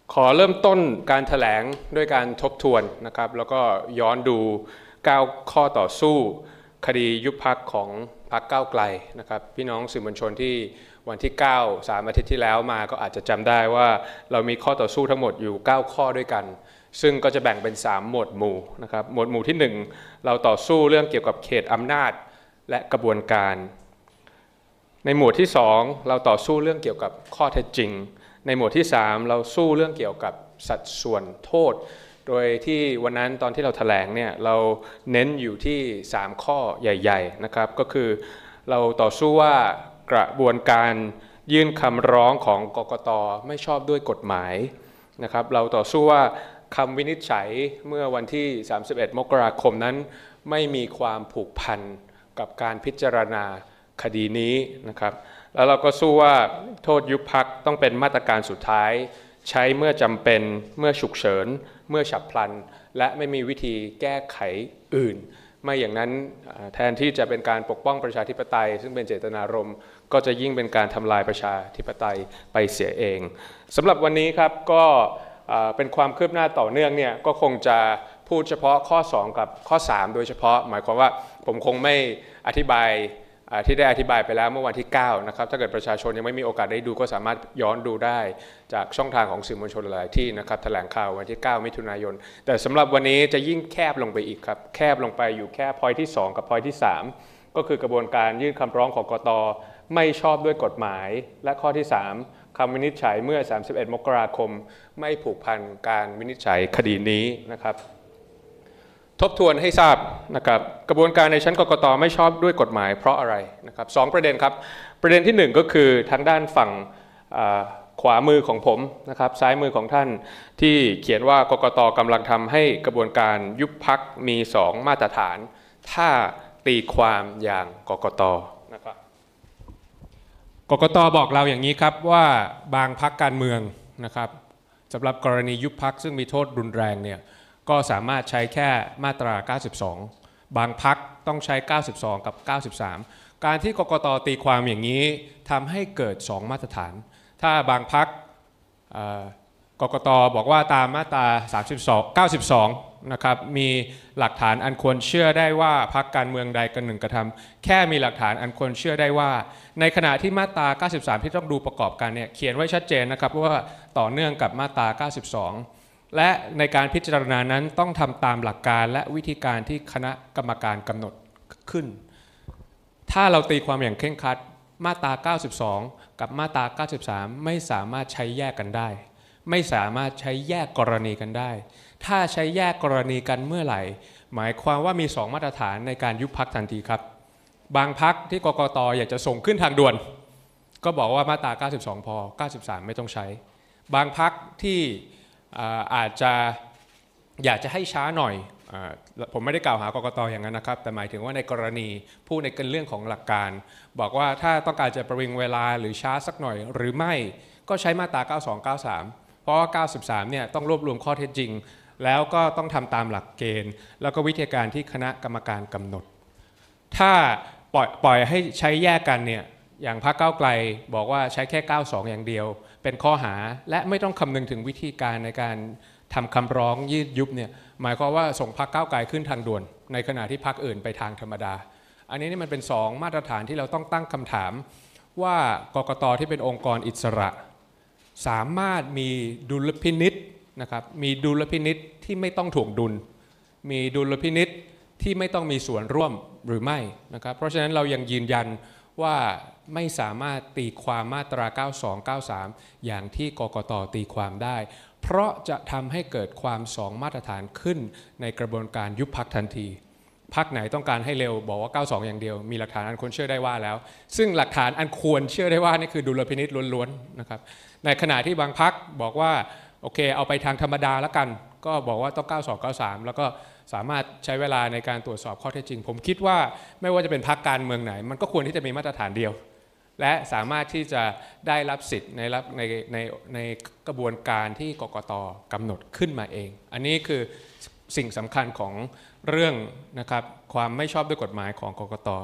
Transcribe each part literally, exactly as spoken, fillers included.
ขอเริ่มต้นการแถลงด้วยการทบทวนนะครับแล้วก็ย้อนดูเก้าข้อต่อสู้คดียุบพรรคของพรรคก้าวไกลนะครับพี่น้องสื่อมวลชนที่วันที่เก้า สามอาทิตย์ที่แล้วมาก็อาจจะจำได้ว่าเรามีข้อต่อสู้ทั้งหมดอยู่เก้าข้อด้วยกันซึ่งก็จะแบ่งเป็นสามหมวดหมู่นะครับหมวดหมู่ที่หนึ่งเราต่อสู้เรื่องเกี่ยวกับเขตอำนาจและกระบวนการในหมวดที่สองเราต่อสู้เรื่องเกี่ยวกับข้อเท็จจริงในหมวดที่สามเราสู้เรื่องเกี่ยวกับสัดส่วนโทษโดยที่วันนั้นตอนที่เราแถลงเนี่ยเราเน้นอยู่ที่สามข้อใหญ่ๆนะครับก็คือเราต่อสู้ว่ากระบวนการยื่นคำร้องของกกต.ไม่ชอบด้วยกฎหมายนะครับเราต่อสู้ว่าคำวินิจฉัยเมื่อวันที่สามสิบเอ็ดมกราคมนั้นไม่มีความผูกพันกับการพิจารณาคดีนี้นะครับแล้วเราก็สู้ว่าโทษยุบพรรคต้องเป็นมาตรการสุดท้ายใช้เมื่อจำเป็นเมื่อฉุกเฉินเมื่อฉับพลันและไม่มีวิธีแก้ไขอื่นไม่อย่างนั้นแทนที่จะเป็นการปกป้องประชาธิปไตยซึ่งเป็นเจตนารมณ์ก็จะยิ่งเป็นการทำลายประชาธิปไตยไปเสียเองสำหรับวันนี้ครับก็เป็นความคืบหน้าต่อเนื่องเนี่ยก็คงจะพูดเฉพาะข้อสองกับข้อสามโดยเฉพาะหมายความว่าผมคงไม่อธิบายที่ได้อธิบายไปแล้วเมื่อวันที่เก้านะครับถ้าเกิดประชาชนยังไม่มีโอกาสได้ดูก็สามารถย้อนดูได้จากช่องทางของสื่อมวลชนหลายที่นะครับแถลงข่าววันที่เก้ามิถุนายนแต่สำหรับวันนี้จะยิ่งแคบลงไปอีกครับแคบลงไปอยู่แค่ point ที่สองกับ point ที่สามก็คือกระบวนการยื่นคำร้องของกกต.ไม่ชอบด้วยกฎหมายและข้อที่สามคำวินิจฉัยเมื่อสามสิบเอ็ดมกราคมไม่ผูกพันการวินิจฉัยคดีนี้นะครับทบทวนให้ทราบนะครับกระบวนการในชั้นกกต.ไม่ชอบด้วยกฎหมายเพราะอะไรนะครับสองประเด็นครับประเด็นที่หนึ่งก็คือทางด้านฝั่งขวามือของผมนะครับซ้ายมือของท่านที่เขียนว่ากกต.กำลังทำให้กระบวนการยุบพรรคมีสองมาตรฐานถ้าตีความอย่างกกต.นะครับกกต.บอกเราอย่างนี้ครับว่าบางพรรคการเมืองนะครับสำหรับกรณียุบพรรคซึ่งมีโทษรุนแรงเนี่ยก็สามารถใช้แค่มาตราเก้าสิบสองบางพรรคต้องใช้เก้าสิบสองกับเก้าสิบสามการที่กกต.ตีความอย่างนี้ทำให้เกิดสองมาตรฐานถ้าบางพรรคกกต.บอกว่าตามมาตราสามสิบสอง เก้าสิบสองนะครับมีหลักฐานอันควรเชื่อได้ว่าพรรคการเมืองใดกันหนึ่งกระทำแค่มีหลักฐานอันควรเชื่อได้ว่าในขณะที่มาตราเก้าสิบสามที่ต้องดูประกอบกันเนี่ยเขียนไว้ชัดเจนนะครับว่าต่อเนื่องกับมาตราเก้าสิบสองและในการพิจารณานั้นต้องทำตามหลักการและวิธีการที่คณะกรรมการกำหนดขึ้นถ้าเราตีความอย่างเคร่งครัดมาตราเก้าสิบสองกับมาตราเก้าสิบสามไม่สามารถใช้แยกกันได้ไม่สามารถใช้แยกกรณีกันได้ถ้าใช้แยกกรณีกันเมื่อไหร่หมายความว่ามีสองมาตรฐานในการยุบพรรคทันทีครับบางพรรคที่กกต.อยากจะส่งขึ้นทางด่วนก็บอกว่ามาตราเก้าสิบสองพอเก้าสิบสามไม่ต้องใช้บางพรรคที่อาจจะอยากจะให้ช้าหน่อยผมไม่ได้กล่าวหากกต.อย่างนั้นนะครับแต่หมายถึงว่าในกรณีพูดในเรื่องของหลักการบอกว่าถ้าต้องการจะประวิงเวลาหรือช้าสักหน่อยหรือไม่ก็ใช้มาตราเก้าสิบสอง เก้าสิบสามเพราะว่าเก้าสิบสามเนี่ยต้องรวบรวมข้อเท็จจริงแล้วก็ต้องทำตามหลักเกณฑ์แล้วก็วิธีการที่คณะกรรมการกำหนดถ้าปล่อยปล่อยให้ใช้แยกกันเนี่ยอย่างพรรคก้าวไกลบอกว่าใช้แค่เก้าสิบสองอย่างเดียวเป็นข้อหาและไม่ต้องคำนึงถึงวิธีการในการทำคำร้องยืดยุบเนี่ยหมายความว่าส่งพรรคก้าวไกลขึ้นทางด่วนในขณะที่พรรคอื่นไปทางธรรมดาอันนี้นี่มันเป็นสองมาตรฐานที่เราต้องตั้งคำถามว่ากกต.ที่เป็นองค์กรอิสระสามารถมีดุลพินิจนะครับมีดุลพินิจที่ไม่ต้องถ่วงดุลมีดุลพินิจที่ไม่ต้องมีส่วนร่วมหรือไม่นะครับเพราะฉะนั้นเรายังยืนยันว่าไม่สามารถตีความมาตราเก้าสิบสอง เก้าสิบสามอย่างที่กกต.ตีความได้เพราะจะทำให้เกิดความสองมาตรฐานขึ้นในกระบวนการยุบพรรคทันทีพรรคไหนต้องการให้เร็วบอกว่าเก้าสิบสองอย่างเดียวมีหลักฐานอันควรเชื่อได้ว่าแล้วซึ่งหลักฐานอันควรเชื่อได้ว่านี่คือดุลพินิจล้วนๆนะครับในขณะที่บางพรรคบอกว่าโอเคเอาไปทางธรรมดาแล้วกันก็บอกว่าต้องเก้าสิบสอง เก้าสิบสามแล้วก็สามารถใช้เวลาในการตรวจสอบข้อเท็จจริงผมคิดว่าไม่ว่าจะเป็นพรรคการเมืองไหนมันก็ควรที่จะมีมาตรฐานเดียวและสามารถที่จะได้รับสิทธิ์ในรับในในในกระบวนการที่กกต.กำหนดขึ้นมาเองอันนี้คือสิ่งสำคัญของเรื่องนะครับความไม่ชอบด้วยกฎหมายของกกต.ผ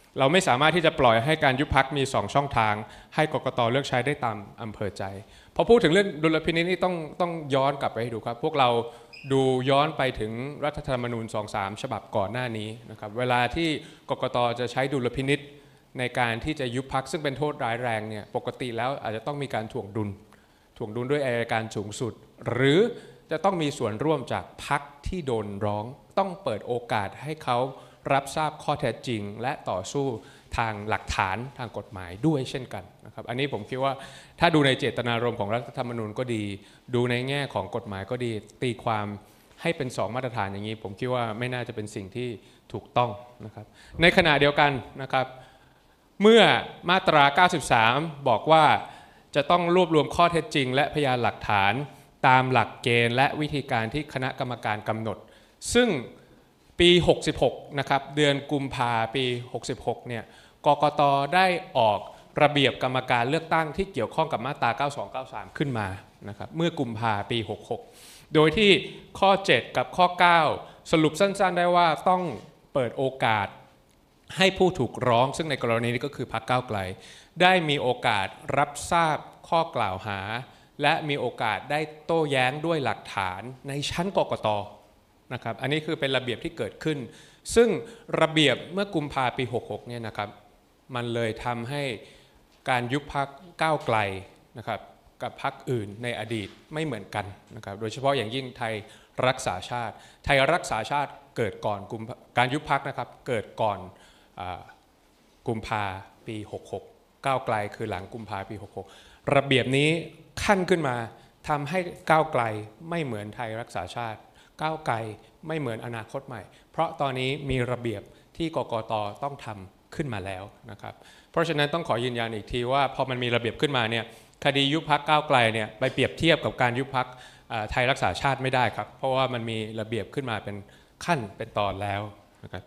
เราไม่สามารถที่จะปล่อยให้การยุบพรรคมีสองช่องทางให้กกต.เลือกใช้ได้ตามอำเภอใจพอพูดถึงเรื่องดุลพินิจนี่ต้องต้องย้อนกลับไปให้ดูครับพวกเราดูย้อนไปถึงรัฐธรรมนูญ สองสาม ฉบับก่อนหน้านี้นะครับเวลาที่กกต.จะใช้ดุลพินิจในการที่จะยุบพรรคซึ่งเป็นโทษร้ายแรงเนี่ยปกติแล้วอาจจะต้องมีการถ่วงดุลถ่วงดุลด้วยอัยการสูงสุดหรือจะต้องมีส่วนร่วมจากพรรคที่โดนร้องต้องเปิดโอกาสให้เขารับทราบข้อเท็จจริงและต่อสู้ทางหลักฐานทางกฎหมายด้วยเช่นกันนะครับอันนี้ผมคิดว่าถ้าดูในเจตนารมณ์ของรัฐธรรมนูญก็ดีดูในแง่ของกฎหมายก็ดีตีความให้เป็นสองมาตรฐานอย่างนี้ผมคิดว่าไม่น่าจะเป็นสิ่งที่ถูกต้องนะครับในขณะเดียวกันนะครับเมื่อมาตรา เก้าสิบสาม บอกว่าจะต้องรวบรวมข้อเท็จจริงและพยานหลักฐานตามหลักเกณฑ์และวิธีการที่คณะกรรมการกำหนดซึ่งปีหกสิบหกนะครับเดือนกุมภาปีหกสิบหกเนี่ยกกต.ได้ออกระเบียบกรรมการเลือกตั้งที่เกี่ยวข้องกับมาตรา เก้าสอง เก้าสาม ขึ้นมานะครับเมื่อกุมภาปีหกสิบหกโดยที่ข้อเจ็ดกับข้อเก้าสรุปสั้นๆได้ว่าต้องเปิดโอกาสให้ผู้ถูกร้องซึ่งในกรณีนี้ก็คือพรรคก้าวไกลได้มีโอกาสรับทราบข้อกล่าวหาและมีโอกาสได้โต้แย้งด้วยหลักฐานในชั้นกกต.นะครับอันนี้คือเป็นระเบียบที่เกิดขึ้นซึ่งระเบียบเมื่อกุมภาปีหกสิบหกเนี่ยนะครับมันเลยทำให้การยุบพรรคก้าวไกลนะครับกับพรรคอื่นในอดีตไม่เหมือนกันนะครับโดยเฉพาะอย่างยิ่งไทยรักษาชาติไทยรักษาชาติเกิดก่อนกุมการยุบพรรคนะครับเกิดก่อนกุมภาปีหกสิบหกก้าวไกลคือหลังกุมภาปีหกสิบหกระเบียบนี้ขั้นขึ้นมาทำให้ก้าวไกลไม่เหมือนไทยรักษาชาติก้าวไกลไม่เหมือนอนาคตใหม่เพราะตอนนี้มีระเบียบที่กกต.ต้องทำขึ้นมาแล้วนะครับเพราะฉะนั้นต้องขอยืนยันอีกทีว่าพอมันมีระเบียบขึ้นมาเนี่ยคดียุบพรรคก้าวไกลเนี่ยไปเปรียบเทียบกับการยุบพรรคไทยรักษาชาติไม่ได้ครับเพราะว่ามันมีระเบียบขึ้นมาเป็นขั้นเป็นตอนแล้วนะครับ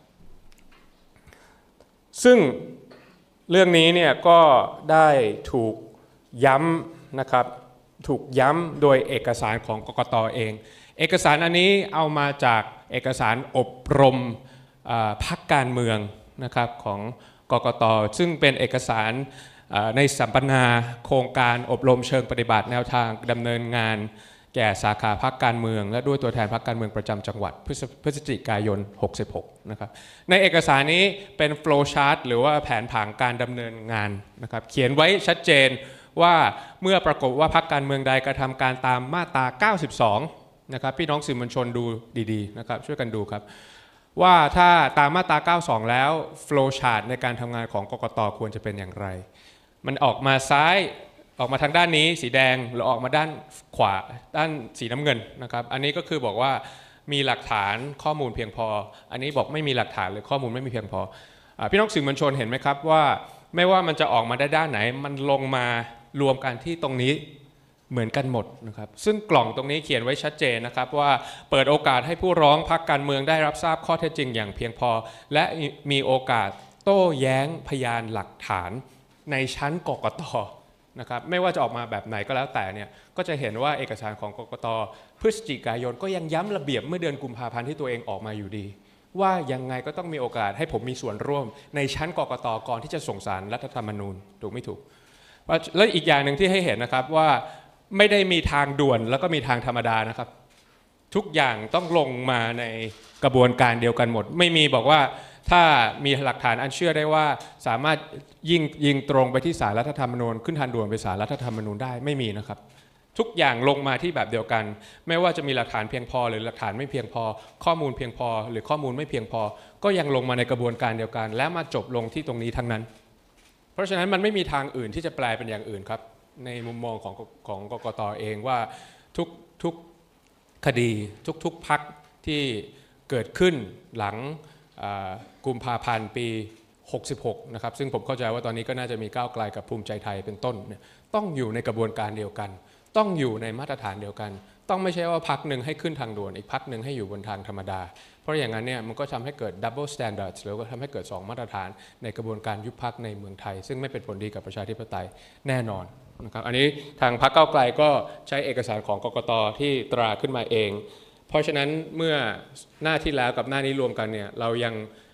ซึ่งเรื่องนี้เนี่ยก็ได้ถูกย้ำนะครับถูกย้ำโดยเอกสารของกกต.เองเอกสารอันนี้เอามาจากเอกสารอบรมพรรคการเมืองนะครับของกกต.ซึ่งเป็นเอกสารในสัมมนาโครงการอบรมเชิงปฏิบัติแนวทางดำเนินงานแก่สาขาพรรคการเมืองและด้วยตัวแทนพรรคการเมืองประจำจังหวัดพฤศจิกายนหกสิบหกนะครับในเอกสารนี้เป็นโฟล์ชาร์ตหรือว่าแผนผังการดำเนินงานนะครับเขียนไว้ชัดเจนว่าเมื่อปรากฏว่าพรรคการเมืองใดกระทำการตามมาตราเก้าสิบสองนะครับพี่น้องสื่อมวลชนดูดีๆนะครับช่วยกันดูครับว่าถ้าตามมาตราเก้าสิบสองแล้วโฟล์ชาร์ตในการทำงานของกกต.ควรจะเป็นอย่างไรมันออกมาซ้ายออกมาทางด้านนี้สีแดงหรือออกมาด้านขวาด้านสีน้ำเงินนะครับอันนี้ก็คือบอกว่ามีหลักฐานข้อมูลเพียงพออันนี้บอกไม่มีหลักฐานหรือข้อมูลไม่มีเพียงพอพี่น้องสื่อมวลชนเห็นไหมครับว่าไม่ว่ามันจะออกมาได้ด้านไหนมันลงมารวมกันที่ตรงนี้เหมือนกันหมดนะครับซึ่งกล่องตรงนี้เขียนไว้ชัดเจนนะครับว่าเปิดโอกาสให้ผู้ร้องพรรคการเมืองได้รับทราบข้อเท็จจริงอย่างเพียงพอและมีโอกาสโต้แย้งพยานหลักฐานในชั้นกกต.นะครับไม่ว่าจะออกมาแบบไหนก็แล้วแต่เนี่ยก็จะเห็นว่าเอกสารของกกต.พฤศจิกายนก็ยังย้ำระเบียบเมื่อเดือนกุมภาพันธ์ที่ตัวเองออกมาอยู่ดีว่ายังไงก็ต้องมีโอกาสให้ผมมีส่วนร่วมในชั้นกกต.ก่อนที่จะส่งสารรัฐธรรมนูญถูกไม่ถูกและอีกอย่างหนึ่งที่ให้เห็นนะครับว่าไม่ได้มีทางด่วนแล้วก็มีทางธรรมดานะครับทุกอย่างต้องลงมาในกระบวนการเดียวกันหมดไม่มีบอกว่าถ้ามีหลักฐานอันเชื่อได้ว่าสามารถยิงยิงตรงไปที่ศาลรัฐธรรมนูญขึ้นทางด่วนไปศาลรัฐธรรมนูญได้ไม่มีนะครับทุกอย่างลงมาที่แบบเดียวกันไม่ว่าจะมีหลักฐานเพียงพอหรือหลักฐานไม่เพียงพอข้อมูลเพียงพอหรือข้อมูลไม่เพียงพอก็ยังลงมาในกระบวนการเดียวกันและมาจบลงที่ตรงนี้ทั้งนั้นเพราะฉะนั้นมันไม่มีทางอื่นที่จะแปลเป็นอย่างอื่นครับในมุมมองของของกกต.เองว่าทุกทุกคดีทุกๆพรรคที่เกิดขึ้นหลังกุมภาพันธ์ปีหกสิบหกนะครับซึ่งผมเข้าใจว่าตอนนี้ก็น่าจะมีก้าวไกลกับภูมิใจไทยเป็นต้นเนี่ยต้องอยู่ในกระบวนการเดียวกันต้องอยู่ในมาตรฐานเดียวกันต้องไม่ใช่ว่าพรรคหนึ่งให้ขึ้นทางด่วนอีกพรรคหนึ่งให้อยู่บนทางธรรมดาเพราะอย่างนั้นเนี่ยมันก็ทำให้เกิด double standards หรือว่าทำให้เกิดสองมาตรฐานในกระบวนการยุบพรรคในเมืองไทยซึ่งไม่เป็นผลดีกับประชาธิปไตยแน่นอนนะครับอันนี้ทางพรรคก้าวไกลก็ใช้เอกสารของกกต.ที่ตราขึ้นมาเองเพราะฉะนั้นเมื่อหน้าที่แล้วกับหน้านี้รวมกันเนี่ยเรายัง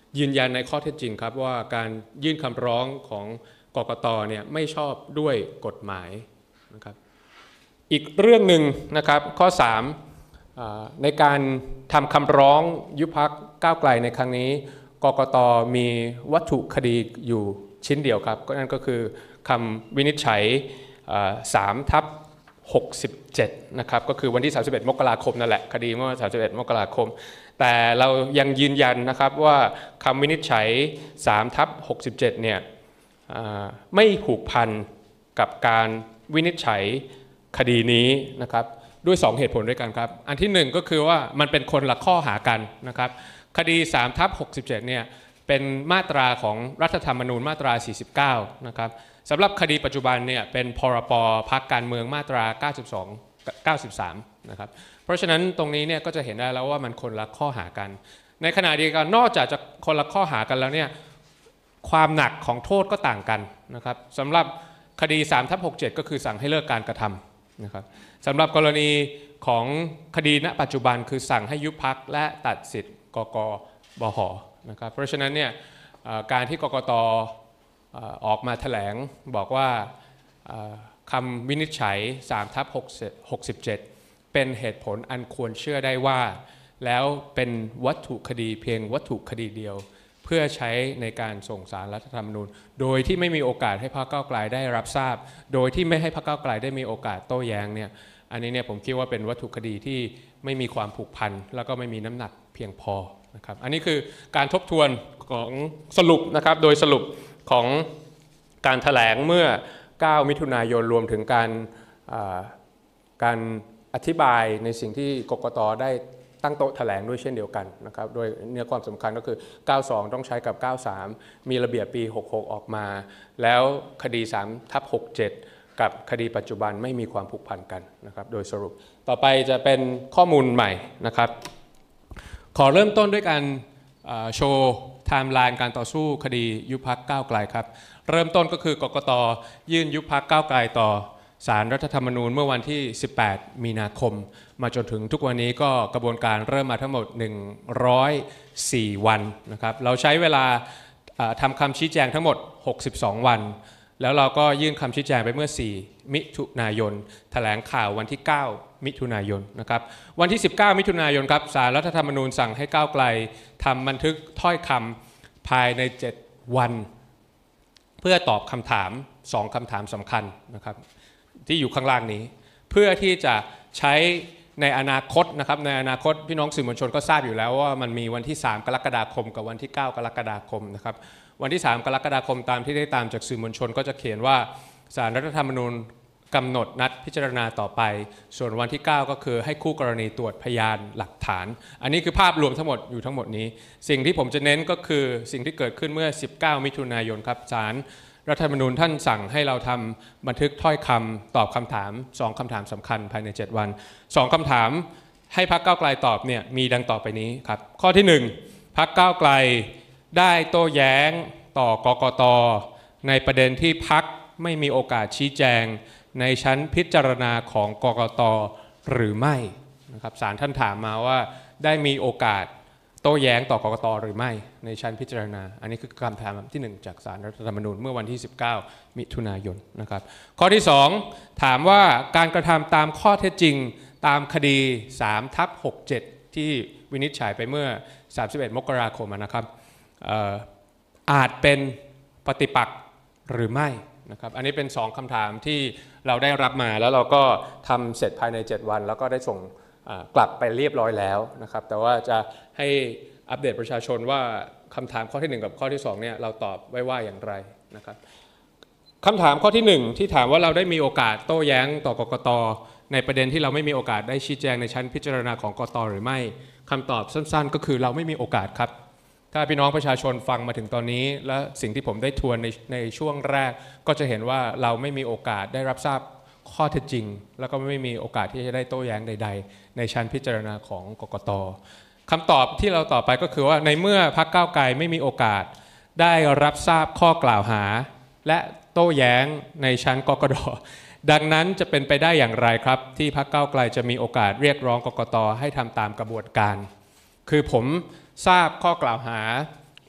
ยืนยันในข้อเท็จจริงครับว่าการยื่นคำร้องของกกต.เนี่ยไม่ชอบด้วยกฎหมายนะครับอีกเรื่องหนึ่งนะครับข้อสามในการทำคำร้องยุบพรรคก้าวไกลในครั้งนี้กกต.มีวัตถุคดีอยู่ชิ้นเดียวครับก็นั่นก็คือคำวินิจฉัยสามทับหกสิบเจ็ดนะครับก็คือวันที่สามสิบเอ็ดมกราคมนั่นแหละคดีเมื่อสามสิบเอ็ดมกราคมแต่เรายังยืนยันนะครับว่าคำวินิจฉัยสามทับหกสิบเจ็ดเนี่ยไม่ผูกพันกับการวินิจฉัยคดีนี้นะครับด้วยสองเหตุผลด้วยกันครับอันที่หนึ่งก็คือว่ามันเป็นคนละข้อหากันนะครับคดีสามทับหกสิบเจ็ดเนี่ยเป็นมาตราของรัฐธรรมนูญมาตราสี่สิบเก้านะครับสำหรับคดีปัจจุบันเนี่ยเป็นพรบพรรคการเมืองมาตราเก้าสิบสอง เก้าสิบสามนะครับเพราะฉะนั้นตรงนี้เนี่ยก็จะเห็นได้แล้วว่ามันคนละข้อหากันในขณะเดียวกันนอกจากจะคนละข้อหากันแล้วเนี่ยความหนักของโทษก็ต่างกันนะครับสำหรับคดีสามทับหกสิบเจ็ดก็คือสั่งให้เลิกการกระทำนะครับสำหรับกรณีของคดีณปัจจุบันคือสั่งให้ยุบพรรคและตัดสิทธิ์กกบห.นะครับเพราะฉะนั้นเนี่ยการที่กกต.ออกมาแถลงบอกว่าคำวินิจฉัยสามทับหกสิบเจ็ดเป็นเหตุผลอันควรเชื่อได้ว่าแล้วเป็นวัตถุคดีเพียงวัตถุคดีเดียวเพื่อใช้ในการส่งสารรัฐธรรมนูญโดยที่ไม่มีโอกาสให้พรรคก้าวไกลได้รับทราบโดยที่ไม่ให้พรรคก้าวไกลได้มีโอกาสโต้แย้งเนี่ยอันนี้เนี่ยผมคิดว่าเป็นวัตถุคดีที่ไม่มีความผูกพันแล้วก็ไม่มีน้ำหนักเพียงพอนะครับอันนี้คือการทบทวนของสรุปนะครับโดยสรุปของการแถลงเมื่อเก้ามิถุนายนรวมถึงการการอธิบายในสิ่งที่กกต.ได้ตั้งโต๊ะแถลงด้วยเช่นเดียวกันนะครับโดยเนื้อความสำคัญก็คือเก้าสองต้องใช้กับเก้าสามมีระเบียบปีหกหกออกมาแล้วคดีสามทับหกสิบเจ็ดกับคดีปัจจุบันไม่มีความผูกพันกันนะครับโดยสรุปต่อไปจะเป็นข้อมูลใหม่นะครับขอเริ่มต้นด้วยการโชว์ไทม์ไลน์การต่อสู้คดียุบพรรคก้าวไกลครับเริ่มต้นก็คือกกต.ยื่นยุบพรรคก้าวไกลต่อศาลรัฐธรรมนูญเมื่อวันที่สิบแปดมีนาคมมาจนถึงทุกวันนี้ก็กระบวนการเริ่มมาทั้งหมดหนึ่งร้อยสี่วันนะครับเราใช้เวลาทำคำชี้แจงทั้งหมดหกสิบสองวันแล้วเราก็ยื่นคำชี้แจงไปเมื่อสี่มิถุนายนแถลงข่าววันที่เก้ามิถุนายนนะครับวันที่สิบเก้ามิถุนายนครับศาลรัฐธรรมนูญสั่งให้ก้าวไกลทำบันทึกถ้อยคำภายในเจ็ดวันเพื่อตอบคำถามสองคำถามสำคัญนะครับที่อยู่ข้างล่างนี้เพื่อที่จะใช้ในอนาคตนะครับในอนาคตพี่น้องสื่อมวลชนก็ทราบอยู่แล้วว่ามันมีวันที่สามกรกฎาคมกับวันที่เก้ากรกฎาคมนะครับวันที่สามกรกฎาคมตามที่ได้ตามจากสื่อมวลชนก็จะเขียนว่าศาลรัฐธรรมนูญกำหนดนัดพิจารณาต่อไปส่วนวันที่เก้าก็คือให้คู่กรณีตรวจพยานหลักฐานอันนี้คือภาพรวมทั้งหมดอยู่ทั้งหมดนี้สิ่งที่ผมจะเน้นก็คือสิ่งที่เกิดขึ้นเมื่อสิบเก้ามิถุนายนครับศาลรัฐธรรมนูญท่านสั่งให้เราทำบันทึกถ้อยคำตอบคำถามสองคำถามสำคัญภายในเจ็ดวันสองคำถามให้พรรคก้าวไกลตอบเนี่ยมีดังต่อไปนี้ครับข้อที่หนึ่งพรรคก้าวไกลได้โต้แย้งต่อกกต.ในประเด็นที่พรรคไม่มีโอกาสชี้แจงในชั้นพิจารณาของกกต.หรือไม่นะครับศาลท่านถามมาว่าได้มีโอกาสโต้แย้งต่อกกต.หรือไม่ในชั้นพิจารณาอันนี้คือคำถามที่หนึ่งจากศาลรัฐธรรมนูญเมื่อวันที่สิบเก้ามิถุนายนนะครับข้อที่สองถามว่าการกระทำตามข้อเท็จจริงตามคดีสามทับหกสิบเจ็ดที่วินิจฉัยไปเมื่อสามสิบเอ็ดมกราคมนะครับอาจเป็นปฏิปักษ์หรือไม่นะครับอันนี้เป็นสองคำถามที่เราได้รับมาแล้วเราก็ทำเสร็จภายในเจ็ดวันแล้วก็ได้ส่งกลับไปเรียบร้อยแล้วนะครับแต่ว่าจะให้อัปเดตประชาชนว่าคำถามข้อที่หนึ่งกับข้อที่สองเนี่ยเราตอบไว้ว่าอย่างไรนะครับคำถามข้อที่หนึ่งที่ถามว่าเราได้มีโอกาสโต้แย้งต่อกกต.ในประเด็นที่เราไม่มีโอกาสได้ชี้แจงในชั้นพิจารณาของกกต.หรือไม่คำตอบสั้นๆก็คือเราไม่มีโอกาสครับถ้าพี่น้องประชาชนฟังมาถึงตอนนี้และสิ่งที่ผมได้ทวนในในช่วงแรกก็จะเห็นว่าเราไม่มีโอกาสได้รับทราบข้อเท็จจริงแล้วก็ไม่มีโอกาสที่จะได้โต้แย้งใดๆในชั้นพิจารณาของกกต.คำตอบที่เราตอบไปก็คือว่าในเมื่อพรรคก้าวไกลไม่มีโอกาสได้รับทราบข้อกล่าวหาและโต้แย้งในชั้นกกต.ดังนั้นจะเป็นไปได้อย่างไรครับที่พรรคก้าวไกลจะมีโอกาสเรียกร้องกกต.ให้ทำตามกระบวนการคือผมทราบข้อกล่าวหา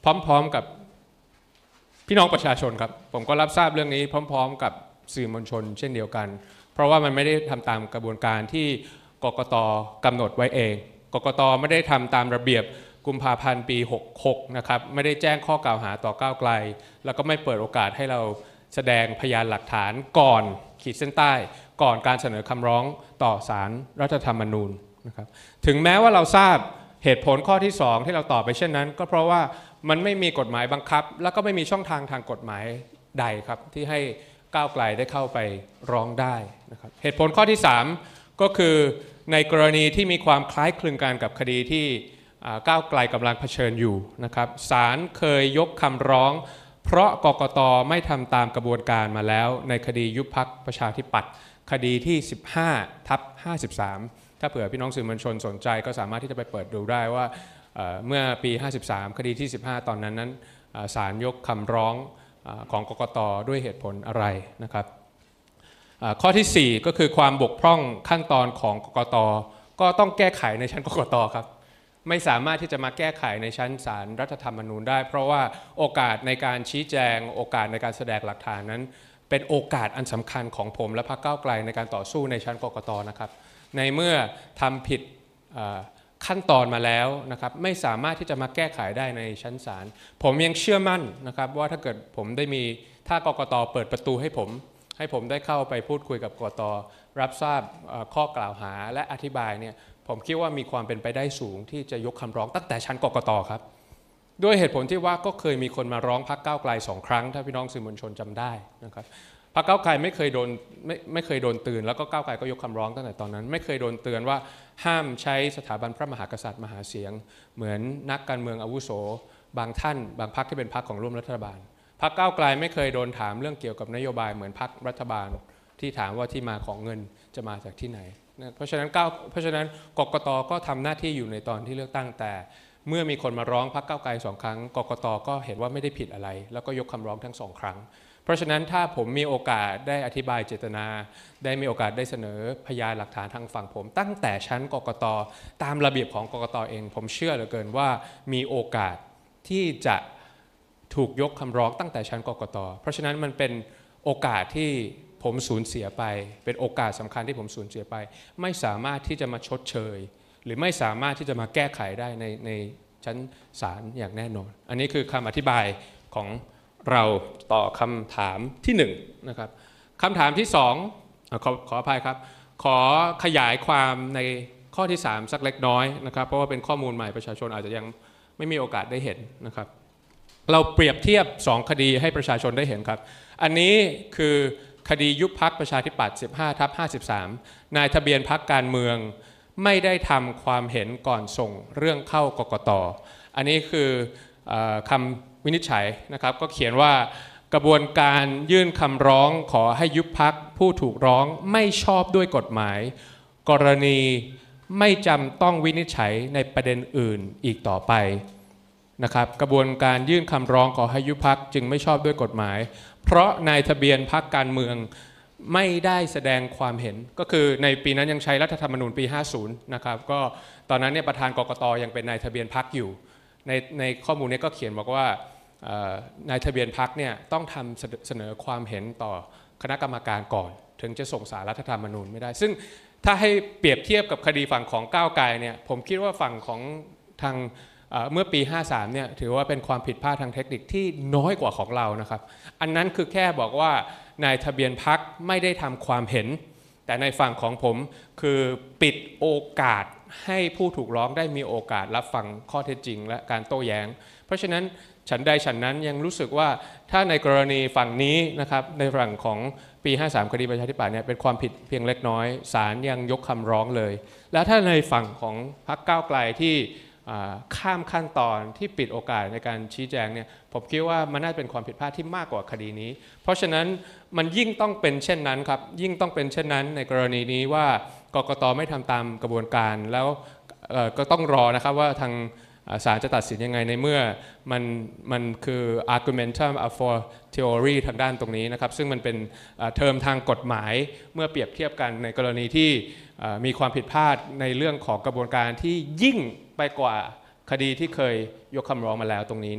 พร้อมๆกับพี่น้องประชาชนครับผมก็รับทราบเรื่องนี้พร้อมๆกับสื่อมวลชนเช่นเดียวกันเพราะว่ามันไม่ได้ทำตามกระบวนการที่กกต.กำหนดไว้เองกกต.ไม่ได้ทำตามระเบียบกุมภาพันธ์ปีหกสิบหกนะครับไม่ได้แจ้งข้อกล่าวหาต่อก้าวไกลแล้วก็ไม่เปิดโอกาสให้เราแสดงพยานหลักฐานก่อนขีดเส้นใต้ก่อนการเสนอคำร้องต่อศาลรัฐธรรมนูญนะครับถึงแม้ว่าเราทราบเหตุผลข้อที่สองที่เราตอบไปเช่นนั้นก็เพราะว่ามันไม่มีกฎหมายบังคับแล้วก็ไม่มีช่องทางทางกฎหมายใดครับที่ให้ก้าวไกลได้เข้าไปร้องได้นะครับเหตุผลข้อที่สามก็คือในกรณีที่มีความคล้ายคลึงกันกับคดีที่ก้าวไกลกำลังเผชิญอยู่นะครับศาลเคยยกคำร้องเพราะกกต.ไม่ทำตามกระบวนการมาแล้วในคดียุบพรรคประชาธิปัตย์คดีที่ สิบห้าทับห้าสิบสาม ถ้าเผื่อพี่น้องสื่อมวลชนสนใจก็สามารถที่จะไปเปิดดูได้ว่าเมื่อปีห้าสิบสามคดีที่สิบห้าตอนนั้นนั้นศาลยกคำร้องของกกต.ด้วยเหตุผลอะไรนะครับข้อที่สี่ก็คือความบกพร่องขั้นตอนของกกต.ก็ต้องแก้ไขในชั้นกกต.ครับไม่สามารถที่จะมาแก้ไขในชั้นศาลรัฐธรรมนูญได้เพราะว่าโอกาสในการชี้แจงโอกาสในการแสดงหลักฐานนั้นเป็นโอกาสอันสำคัญของผมและพรรคก้าวไกลในการต่อสู้ในชั้นกกต.นะครับในเมื่อทำผิดขั้นตอนมาแล้วนะครับไม่สามารถที่จะมาแก้ไขได้ในชั้นศาลผมยังเชื่อมั่นนะครับว่าถ้าเกิดผมได้มีถ้ากกต.เปิดประตูให้ผมให้ผมได้เข้าไปพูดคุยกับกกต.รับทราบข้อกล่าวหาและอธิบายเนี่ยผมคิดว่ามีความเป็นไปได้สูงที่จะยกคำร้องตั้งแต่ชั้นกกต.ครับด้วยเหตุผลที่ว่าก็เคยมีคนมาร้องพรรคก้าวไกลสองครั้งถ้าพี่น้องสื่อมวลชนจำได้นะครับพรรคก้าวไกลไม่เคยโดนไม่ไม่เคยโดนเตือนแล้วก็ก้าวไกลก็ยกคำร้องตั้งแต่ตอนนั้นไม่เคยโดนเตือนว่าห้ามใช้สถาบันพระมหากษัตริย์มหาเสียงเหมือนนักการเมืองอาวุโสบางท่านบางพรรคที่เป็นพรรคของร่วมรัฐบาลพรรคก้าวไกลไม่เคยโดนถามเรื่องเกี่ยวกับนโยบายเหมือนพรรครัฐบาลที่ถามว่าที่มาของเงินจะมาจากที่ไหนเพราะฉะนั้นก้าวเพราะฉะนั้นกกต.ก็ทำหน้าที่อยู่ในตอนที่เลือกตั้งแต่เมื่อมีคนมาร้องพรรคก้าวไกลสองครั้งกกต.ก็เห็นว่าไม่ได้ผิดอะไรแล้วก็ยกคำร้องทั้งสองครั้งเพราะฉะนั้นถ้าผมมีโอกาสได้อธิบายเจตนาได้มีโอกาสได้เสนอพยานหลักฐานทางฝั่งผมตั้งแต่ชั้นกกต.ตามระเบียบของกกต.เองผมเชื่อเหลือเกินว่ามีโอกาสที่จะถูกยกคำร้องตั้งแต่ชั้นกกต.เพราะฉะนั้นมันเป็นโอกาสที่ผมสูญเสียไปเป็นโอกาสสำคัญที่ผมสูญเสียไปไม่สามารถที่จะมาชดเชยหรือไม่สามารถที่จะมาแก้ไขได้ในในชั้นศาลอย่างแน่นอนอันนี้คือคำอธิบายของเราต่อคำถามที่หนึ่งนะครับคำถามที่สองขอขออภัยครับขอขยายความในข้อที่สามสักเล็กน้อยนะครับเพราะว่าเป็นข้อมูลใหม่ประชาชนอาจจะยังไม่มีโอกาสได้เห็นนะครับเราเปรียบเทียบสองคดีให้ประชาชนได้เห็นครับอันนี้คือคดียุบพรรคประชาธิปัตย์ สิบห้าทับห้าสิบสาม นายทะเบียนพรรคการเมืองไม่ได้ทำความเห็นก่อนส่งเรื่องเข้ากกต.อันนี้คือคำวินิจฉัยนะครับก็เขียนว่ากระบวนการยื่นคำร้องขอให้ยุบพรรคผู้ถูกร้องไม่ชอบด้วยกฎหมายกรณีไม่จำต้องวินิจฉัยในประเด็นอื่นอีกต่อไปนะครับกระบวนการยื่นคำร้องขอให้ยุบพรรคจึงไม่ชอบด้วยกฎหมายเพราะนายทะเบียนพรรคการเมืองไม่ได้แสดงความเห็นก็คือในปีนั้นยังใช้รัฐธรรมนูญปีห้าสิบนะครับก็ตอนนั้นเนี่ยประธานกกต.ยังเป็นนายทะเบียนพรรคอยู่ในในข้อมูลนี้ก็เขียนบอกว่านายทะเบียนพรรคเนี่ยต้องทำเสนอความเห็นต่อคณะกรรมการก่อนถึงจะส่งสารรัฐธรรมนูญไม่ได้ซึ่งถ้าให้เปรียบเทียบกับคดีฝั่งของก้าวไกลเนี่ยผมคิดว่าฝั่งของทางเมื่อปีห้าสิบสามเนี่ยถือว่าเป็นความผิดพลาดทางเทคนิคที่น้อยกว่าของเรานะครับอันนั้นคือแค่บอกว่านายทะเบียนพรรคไม่ได้ทำความเห็นแต่ในฝั่งของผมคือปิดโอกาสให้ผู้ถูกร้องได้มีโอกาสรับฟังข้อเท็จจริงและการโต้แย้งเพราะฉะนั้นฉันใดฉันนั้นยังรู้สึกว่าถ้าในกรณีฝั่งนี้นะครับในฝั่งของปีห้าสิบสามคดีประชาธิปัตย์เนี่ยเป็นความผิดเพียงเล็กน้อยศาลยังยกคำร้องเลยแล้วถ้าในฝั่งของพรรคก้าวไกลที่ข้ามขั้นตอนที่ปิดโอกาสในการชี้แจงเนี่ยผมคิดว่ามันน่าจะเป็นความผิดพลาดที่มากกว่าคดีนี้เพราะฉะนั้นมันยิ่งต้องเป็นเช่นนั้นครับยิ่งต้องเป็นเช่นนั้นในกรณีนี้ว่ากกต.ไม่ทำตามกระบวนการแล้วก็ต้องรอนะครับว่าทางศาลจะตัดสินยังไงในเมื่อมันมันคือ argumentum a fortiori ทางด้านตรงนี้นะครับซึ่งมันเป็นเทอมทางกฎหมายเมื่อเปรียบเทียบกันในกรณีที่มีความผิดพลาดในเรื่องของกระบวนการที่ยิ่งไปกว่าคดีที่เคยยกคำร้องมาแล้วตรงนี้เนี่ย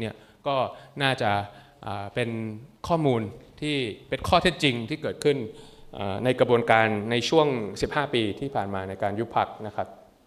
ก็น่าจะเป็นข้อมูลที่เป็นข้อเท็จจริงที่เกิดขึ้นในกระบวนการในช่วงสิบห้าปีที่ผ่านมาในการยุบพรรคนะครับ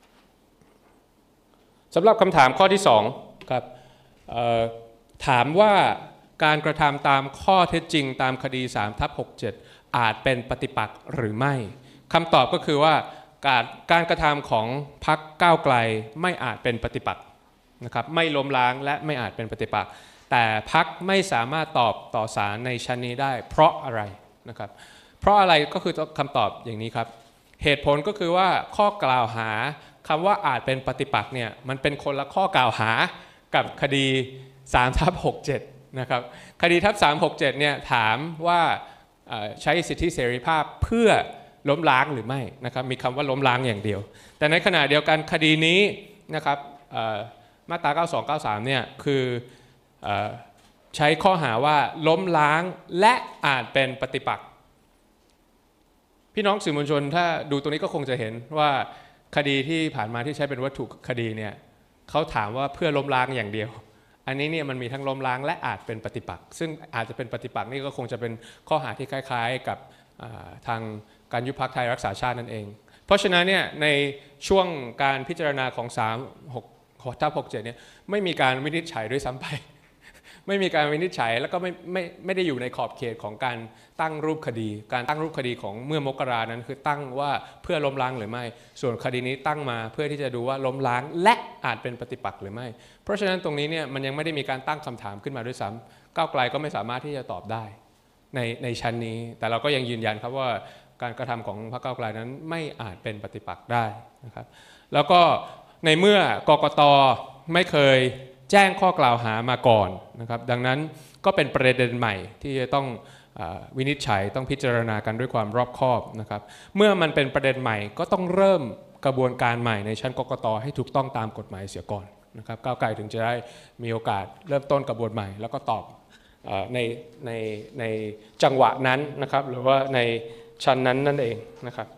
สำหรับคำถามข้อที่สองครับถามว่าการกระทำตามข้อเท็จจริงตามคดี สามทับหกสิบเจ็ด อาจเป็นปฏิปักษ์หรือไม่คำตอบก็คือว่าการการกระทำของพรรคก้าวไกลไม่อาจเป็นปฏิปักษ์นะครับไม่ล้มล้างและไม่อาจเป็นปฏิปักษ์แต่พรรคไม่สามารถตอบต่อศาลในชั้นนี้ได้เพราะอะไรนะครับเพราะอะไรก็คือคำตอบอย่างนี้ครับเหตุผลก็คือว่าข้อกล่าวหาคำว่าอาจเป็นปฏิปักษ์เนี่ยมันเป็นคนละข้อกล่าวหากับคดี สามทับหกสิบเจ็ด นะครับคดีทับ สามหกเจ็ดเนี่ยถามว่าใช้สิทธิเสรีภาพเพื่อล้มล้างหรือไม่นะครับมีคำว่าล้มล้างอย่างเดียวแต่ในขณะเดียวกันคดีนี้นะครับมาตราเก้าสอง เก้าสามเนี่ยคือใช้ข้อหาว่าล้มล้างและอาจเป็นปฏิปักษ์พี่น้องสื่อมวลชนถ้าดูตรงนี้ก็คงจะเห็นว่าคดีที่ผ่านมาที่ใช้เป็นวัตถุคดีเนี่ยเขาถามว่าเพื่อล้มล้างอย่างเดียวอันนี้เนี่ยมันมีทั้งล้มล้างและอาจเป็นปฏิปักษ์ซึ่งอาจจะเป็นปฏิปักษ์นี่ก็คงจะเป็นข้อหาที่คล้ายๆกับทางการยุบพรรคไทยรักษาชาตินั่นเองเพราะฉะนั้นเนี่ยในช่วงการพิจารณาของสามทับหกสิบเจ็ดเนี่ยไม่มีการวินิจฉัยด้วยซ้ำไปไม่มีการวินิจฉัยแล้วก็ไม่ไม่ไม่ได้อยู่ในขอบเขตของการตั้งรูปคดีการตั้งรูปคดีของเมื่อมกรานั้นคือตั้งว่าเพื่อล้มล้างหรือไม่ส่วนคดีนี้ตั้งมาเพื่อที่จะดูว่าล้มล้างและอาจเป็นปฏิปักษ์หรือไม่เพราะฉะนั้นตรงนี้เนี่ยมันยังไม่ได้มีการตั้งคำถามขึ้นมาด้วยซ้ำก้าวไกลก็ไม่สามารถที่จะตอบได้ในในชั้นนี้แต่เราก็ยังยืนยันครับว่าการกระทำของพรรคก้าวไกลนั้นไม่อาจเป็นปฏิปักษ์ได้นะครับแล้วก็ในเมื่อกกต.ไม่เคยแจ้งข้อกล่าวหามาก่อนนะครับดังนั้นก็เป็นประเด็นใหม่ที่จะต้องวินิจฉัยต้องพิจารณากันด้วยความรอบคอบนะครับเมื่อมันเป็นประเด็นใหม่ก็ต้องเริ่มกระบวนการใหม่ในชั้นกกต.ให้ถูกต้องตามกฎหมายเสียก่อนนะครับก้าวไกลถึงจะได้มีโอกาสเริ่มต้นกระบวนใหม่แล้วก็ตอบในในในจังหวะนั้นนะครับหรือว่าในชั้นนั้นนั่นเองนะครับ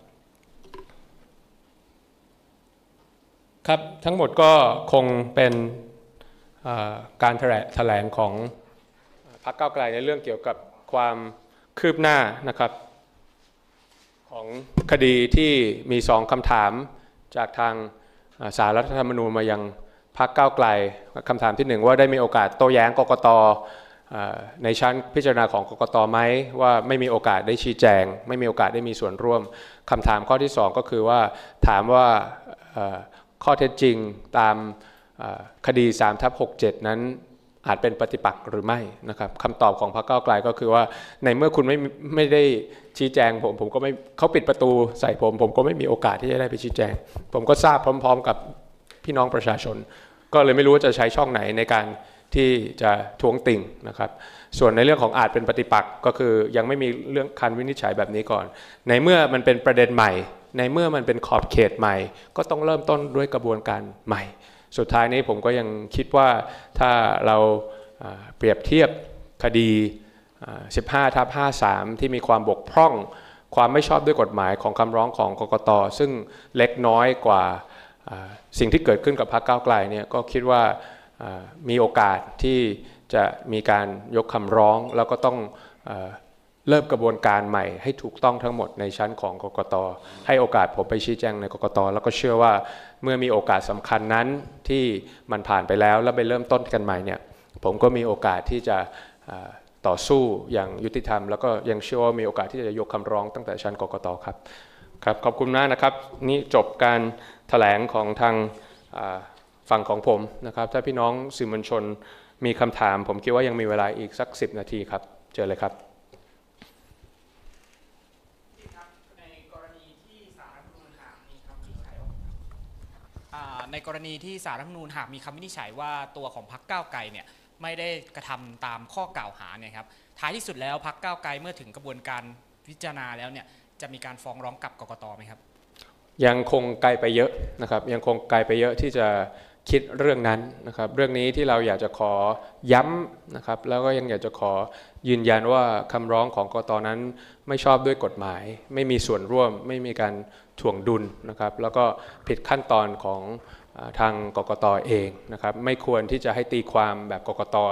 ครับทั้งหมดก็คงเป็นการแถลงของพรรคก้าวไกลในเรื่องเกี่ยวกับความคืบหน้านะครับของคดีที่มีสองคำถามจากทางศาลรัฐธรรมนูญมายังพรรคก้าวไกลคำถามที่หนึ่งว่าได้มีโอกาสโต้แย้งกกต.ในชั้นพิจารณาของกกต.ไหมว่าไม่มีโอกาสได้ชี้แจงไม่มีโอกาสได้มีส่วนร่วมคำถามข้อที่สองก็คือว่าถามว่าข้อเท็จจริงตามคดี สามทับหกสิบเจ็ด นั้นอาจเป็นปฏิปักษ์หรือไม่นะครับคำตอบของพรรคก้าวไกลก็คือว่าในเมื่อคุณไม่ไม่ได้ชี้แจงผมผมก็ไม่เขาปิดประตูใส่ผมผมก็ไม่มีโอกาสที่จะได้ไปชี้แจงผมก็ทราบพร้อมๆกับพี่น้องประชาชนก็เลยไม่รู้ว่าจะใช้ช่องไหนในการที่จะท้วงติ่งนะครับส่วนในเรื่องของอาจเป็นปฏิปักษ์ก็คือยังไม่มีเรื่องคันวินิจฉัยแบบนี้ก่อนในเมื่อมันเป็นประเด็นใหม่ในเมื่อมันเป็นขอบเขตใหม่ก็ต้องเริ่มต้นด้วยกระบวนการใหม่สุดท้ายนี้ผมก็ยังคิดว่าถ้าเราเปรียบเทียบคดี สิบห้าทับห้าสิบสาม ที่มีความบกพร่องความไม่ชอบด้วยกฎหมายของคำร้องของกกต.ซึ่งเล็กน้อยกว่าสิ่งที่เกิดขึ้นกับพรรคก้าวไกลเนี่ยก็คิดว่ามีโอกาสที่จะมีการยกคำร้องแล้วก็ต้องเริ่มกระบวนการใหม่ให้ถูกต้องทั้งหมดในชั้นของกกต.ให้โอกาสผมไปชี้แจงในกกต.แล้วก็เชื่อว่าเมื่อมีโอกาสสำคัญนั้นที่มันผ่านไปแล้วแล้วไปเริ่มต้นกันใหม่เนี่ยผมก็มีโอกาสที่จะต่อสู้อย่างยุติธรรมแล้วก็ยังเชื่อว่ามีโอกาสที่จะยกคำร้องตั้งแต่ชั้นกกต.ครับครับขอบคุณมากนะครับนี่จบการแถลงของทางฝั่งของผมนะครับถ้าพี่น้องสื่อมวลชนมีคำถามผมคิดว่ายังมีเวลาอีกสักสิบนาทีครับเจอเลยครับในกรณีที่ศาลรัฐธรรมนูญหากมีคำวินิจฉัยว่าตัวของพรรคก้าวไกลเนี่ยไม่ได้กระทำตามข้อกล่าวหาเนี่ยครับท้ายที่สุดแล้วพรรคก้าวไกลเมื่อถึงกระบวนการพิจารณาแล้วเนี่ยจะมีการฟ้องร้องกับกกต.ไหมครับยังคงไกลไปเยอะนะครับยังคงไกลไปเยอะที่จะคิดเรื่องนั้นนะครับเรื่องนี้ที่เราอยากจะขอย้ำนะครับแล้วก็ยังอยากจะขอยืนยันว่าคำร้องของกกต.นั้นไม่ชอบด้วยกฎหมายไม่มีส่วนร่วมไม่มีการถ่วงดุลนะครับแล้วก็ผิดขั้นตอนของทางกกต.เองนะครับไม่ควรที่จะให้ตีความแบบกกต.ข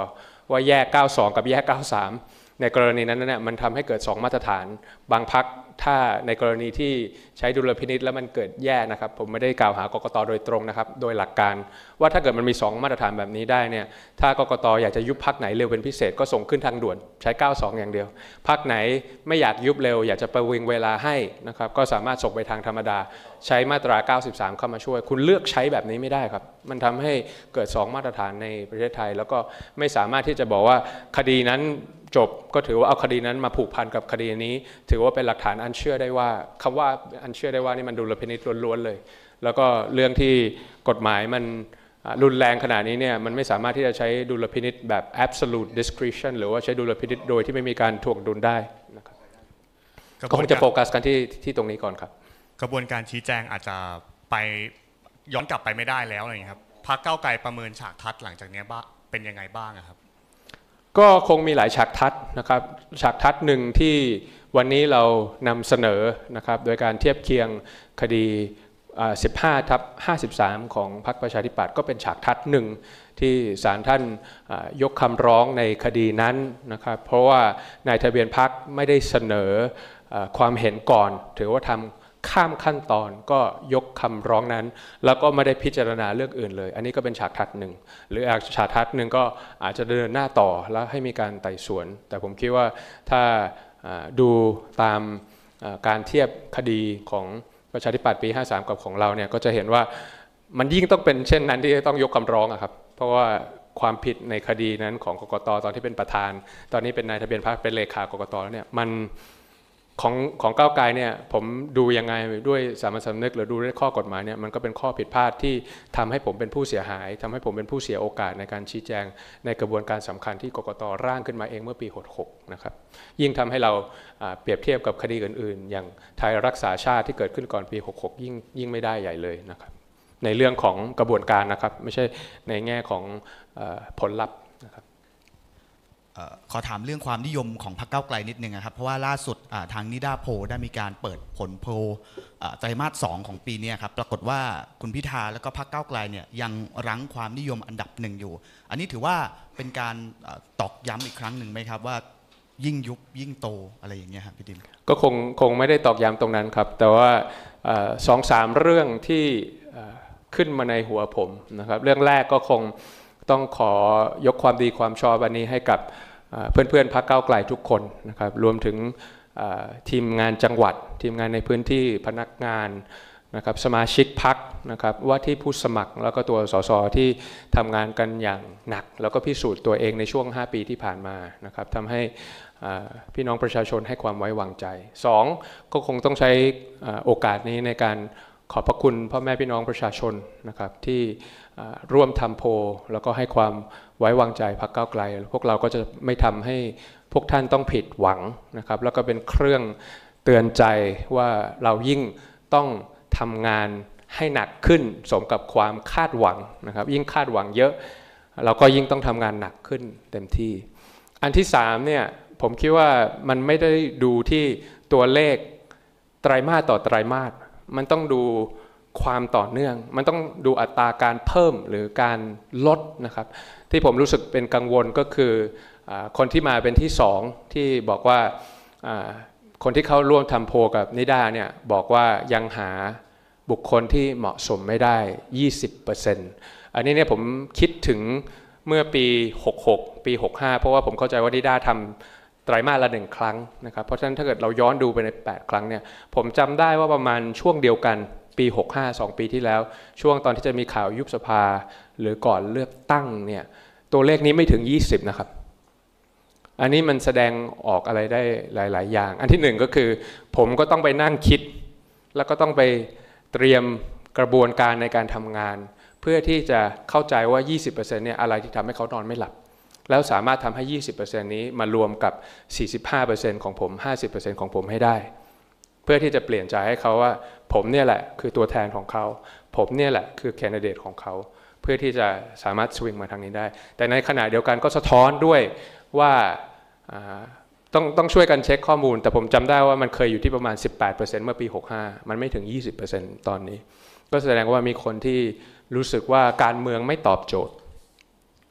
ว่าแยกเก้าสองกับแยกเก้าสามในกรณีนั้นเนี่ยมันทำให้เกิดสองมาตรฐานบางพรรคถ้าในกรณีที่ใช้ดุลพินิจแล้วมันเกิดแย่นะครับผมไม่ได้กล่าวหากกตโดยตรงนะครับโดยหลักการว่าถ้าเกิดมันมีสองมาตรฐานแบบนี้ได้เนี่ยถ้ากกตอยากจะยุบพรรคไหนเร็วเป็นพิเศษก็ส่งขึ้นทางด่วนใช้เก้าสองอย่างเดียวพรรคไหนไม่อยากยุบเร็วอยากจะประวิงเวลาให้นะครับก็สามารถส่งไปทางธรรมดาใช้มาตราเก้าสิบสามเข้ามาช่วยคุณเลือกใช้แบบนี้ไม่ได้ครับมันทำให้เกิดสองมาตรฐานในประเทศไทยแล้วก็ไม่สามารถที่จะบอกว่าคดีนั้นจบก็ถือว่าเอาคดีนั้นมาผูกพันกับคดีนี้ถือว่าเป็นหลักฐานอันเชื่อได้ว่าคำว่าอันเชื่อได้ว่านี่มันดุลพินิจล้วนๆเลยแล้วก็เรื่องที่กฎหมายมันรุนแรงขนาดนี้เนี่ยมันไม่สามารถที่จะใช้ดุลพินิจแบบ absolute discretion หรือว่าใช้ดุลพินิจโดยที่ไม่มีการถ่วงดุลได้นะครับก็คงจะโฟกัสกันที่ที่ตรงนี้ก่อนครับกระบวนการชี้แจงอาจจะไปย้อนกลับไปไม่ได้แล้วอะไรอย่างนี้ครับพรรคก้าวไกลประเมินฉากทัดหลังจากนี้บ้างเป็นยังไงบ้างครับก็คงมีหลายฉากทัดนะครับฉากทัดหนึ่งที่วันนี้เรานำเสนอนะครับโดยการเทียบเคียงคดีสิบห้าทับห้าสิบสามของพรรคประชาธิปัตย์ก็เป็นฉากทัดหนึ่งที่ศาลท่านยกคำร้องในคดีนั้นนะครับเพราะว่านายทะเบียนพรรคไม่ได้เสนอความเห็นก่อนถือว่าทำข้ามขั้นตอนก็ยกคำร้องนั้นแล้วก็ไม่ได้พิจารณาเรื่องอื่นเลยอันนี้ก็เป็นฉากทัดหนึ่งหรือฉากทัดหนึ่งก็อาจจะเดินหน้าต่อแล้วให้มีการไต่สวนแต่ผมคิดว่าถ้าดูตามการเทียบคดีของประชาธิปัตย์ปีห้าสามกับของเราเนี่ยก็จะเห็นว่ามันยิ่งต้องเป็นเช่นนั้นที่ต้องยกคำร้องอะครับเพราะว่าความผิดในคดีนั้นของกกตตอนที่เป็นประธานตอนนี้เป็นนายทะเบียนพรรคเป็นเลขากกตแล้วเนี่ยมันของของก้าวไกลเนี่ยผมดูยังไงด้วยสามัญสำนึกหรือดูด้วยข้อกฎหมายเนี่ยมันก็เป็นข้อผิดพลาดที่ทำให้ผมเป็นผู้เสียหายทำให้ผมเป็นผู้เสียโอกาสในการชี้แจงในกระบวนการสำคัญที่กกตร่างขึ้นมาเองเมื่อปีหกสิบหกนะครับยิ่งทำให้เราเปรียบเทียบกับคดีอื่นๆอย่างไทยรักษาชาติที่เกิดขึ้นก่อนปีหกสิบหกยิ่งยิ่งไม่ได้ใหญ่เลยนะครับในเรื่องของกระบวนการนะครับไม่ใช่ในแง่ของผลลัพธ์นะครับขอถามเรื่องความนิยมของพรรคก้าวไกลนิดนึงนะครับเพราะว่าล่าสุดทางนิดาโพลได้มีการเปิดผลโพลไตรมาสสองของปีนี้ครับปรากฏว่าคุณพิธาแล้วก็พรรคก้าวไกลเนี่ยยังรั้งความนิยมอันดับหนึ่งอยู่อันนี้ถือว่าเป็นการตอกย้ำอีกครั้งหนึ่งไหมครับว่ายิ่งยุบยิ่งโตอะไรอย่างเงี้ยครับพี่ดิมก็คงคงไม่ได้ตอกย้ำตรงนั้นครับแต่ว่าสองสามเรื่องที่ขึ้นมาในหัวผมนะครับเรื่องแรกก็คงต้องขอยกความดีความชอบอันนี้ให้กับเพื่อนๆพรรคก้าวไกลทุกคนนะครับรวมถึงทีมงานจังหวัดทีมงานในพื้นที่พนักงานนะครับสมาชิกพรรคนะครับว่าที่ผู้สมัครแล้วก็ตัวสสที่ทำงานกันอย่างหนักแล้วก็พิสูจน์ตัวเองในช่วงห้าปีที่ผ่านมานะครับทำให้พี่น้องประชาชนให้ความไว้วางใจสองก็คงต้องใช้โอกาสนี้ในการขอบพระคุณพ่อแม่พี่น้องประชาชนนะครับที่ร่วมทำโพลแล้วก็ให้ความไว้วางใจพรรคก้าวไกลพวกเราก็จะไม่ทำให้พวกท่านต้องผิดหวังนะครับแล้วก็เป็นเครื่องเตือนใจว่าเรายิ่งต้องทำงานให้หนักขึ้นสมกับความคาดหวังนะครับยิ่งคาดหวังเยอะเราก็ยิ่งต้องทำงานหนักขึ้นเต็มที่อันที่สามเนี่ยผมคิดว่ามันไม่ได้ดูที่ตัวเลขไตรมาสต่อไตรมาสมันต้องดูความต่อเนื่องมันต้องดูอัตราการเพิ่มหรือการลดนะครับที่ผมรู้สึกเป็นกังวลก็คือคนที่มาเป็นที่สองที่บอกว่าคนที่เข้าร่วมทำโพลกับนิด้าเนี่ยบอกว่ายังหาบุคคลที่เหมาะสมไม่ได้ ยี่สิบเปอร์เซ็นต์ อันนี้เนี่ยผมคิดถึงเมื่อปีหกสิบหกปีหกสิบห้าเพราะว่าผมเข้าใจว่านิด้าทำไตรมาสละหนึ่งครั้งนะครับเพราะฉะนั้นถ้าเกิดเราย้อนดูไปในแปดครั้งเนี่ยผมจำได้ว่าประมาณช่วงเดียวกันปีหกสิบห้า สองปีที่แล้วช่วงตอนที่จะมีข่าวยุบสภาหรือก่อนเลือกตั้งเนี่ยตัวเลขนี้ไม่ถึงยี่สิบนะครับอันนี้มันแสดงออกอะไรได้หลายๆอย่างอันที่หนึ่งก็คือผมก็ต้องไปนั่งคิดแล้วก็ต้องไปเตรียมกระบวนการในการทำงานเพื่อที่จะเข้าใจว่า ยี่สิบเปอร์เซ็นต์ เนี่ยอะไรที่ทำให้เขานอนไม่หลับแล้วสามารถทำให้ ยี่สิบเปอร์เซ็นต์ นี้มารวมกับ สี่สิบห้าเปอร์เซ็นต์ ของผม ห้าสิบเปอร์เซ็นต์ ของผมให้ได้เพื่อที่จะเปลี่ยนใจให้เขาว่าผมเนี่ยแหละคือตัวแทนของเขาผมเนี่ยแหละคือแคนดิเดตของเขาเพื่อที่จะสามารถสวิงมาทางนี้ได้แต่ในขณะเดียวกันก็สะท้อนด้วยว่าต้องต้องช่วยกันเช็คข้อมูลแต่ผมจำได้ว่ามันเคยอยู่ที่ประมาณ สิบแปดเปอร์เซ็นต์ เมื่อปีหกสิบห้ามันไม่ถึง ยี่สิบเปอร์เซ็นต์ ตอนนี้ก็แสดงว่ามีคนที่รู้สึกว่าการเมืองไม่ตอบโจทย์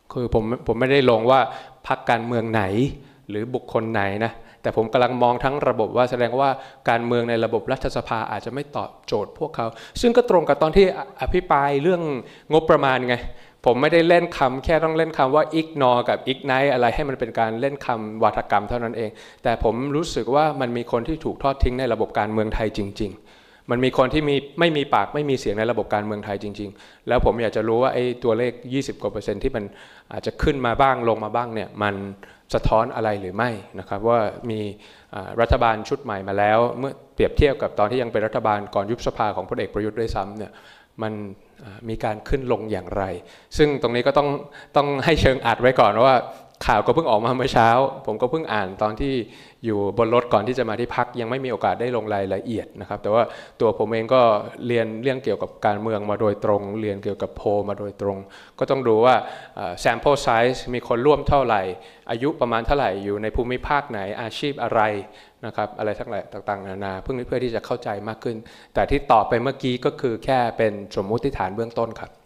คือผมผมไม่ได้ลงว่าพรรคการเมืองไหนหรือบุคคลไหนนะแต่ผมกำลังมองทั้งระบบว่าแสดงว่าการเมืองในระบบรัฐสภาอาจจะไม่ตอบโจทย์พวกเขาซึ่งก็ตรงกับตอนที่อภิปรายเรื่องงบประมาณไงผมไม่ได้เล่นคำแค่ต้องเล่นคำว่า ignore กับ ignite อะไรให้มันเป็นการเล่นคำวาทกรรมเท่านั้นเองแต่ผมรู้สึกว่ามันมีคนที่ถูกทอดทิ้งในระบบการเมืองไทยจริงๆมันมีคนที่มีไม่มีปากไม่มีเสียงในระบบการเมืองไทยจริงๆแล้วผมอยากจะรู้ว่าไอ้ตัวเลขยี่สิบกว่าเปอร์เซ็นต์ที่มันอาจจะขึ้นมาบ้างลงมาบ้างเนี่ยมันสะท้อนอะไรหรือไม่นะครับว่ามีรัฐบาลชุดใหม่มาแล้วเมื่อเปรียบเทียบกับตอนที่ยังเป็นรัฐบาลก่อนยุบสภาของพลเอกประยุทธ์ด้วยซ้ำเนี่ยมันมีการขึ้นลงอย่างไรซึ่งตรงนี้ก็ต้องต้องให้เชิงอัดไว้ก่อนว่าข่าวก็เพิ่งออกมาเมื่อเช้าผมก็เพิ่งอ่านตอนที่อยู่บนรถก่อนที่จะมาที่พักยังไม่มีโอกาสได้ลงรายละเอียดนะครับแต่ว่าตัวผมเองก็เรียนเรื่องเกี่ยวกับการเมืองมาโดยตรงเรียนเกี่ยวกับโพลมาโดยตรงก็ต้องดูว่า sample size มีคนร่วมเท่าไหร่อายุประมาณเท่าไหร่อยู่ในภูมิภาคไหนอาชีพอะไรนะครับอะไรทั้งหลายต่างๆนานาเพื่อเพื่อที่จะเข้าใจมากขึ้นแต่ที่ตอบไปเมื่อกี้ก็คือแค่เป็นสมมุติฐานเบื้องต้นครับ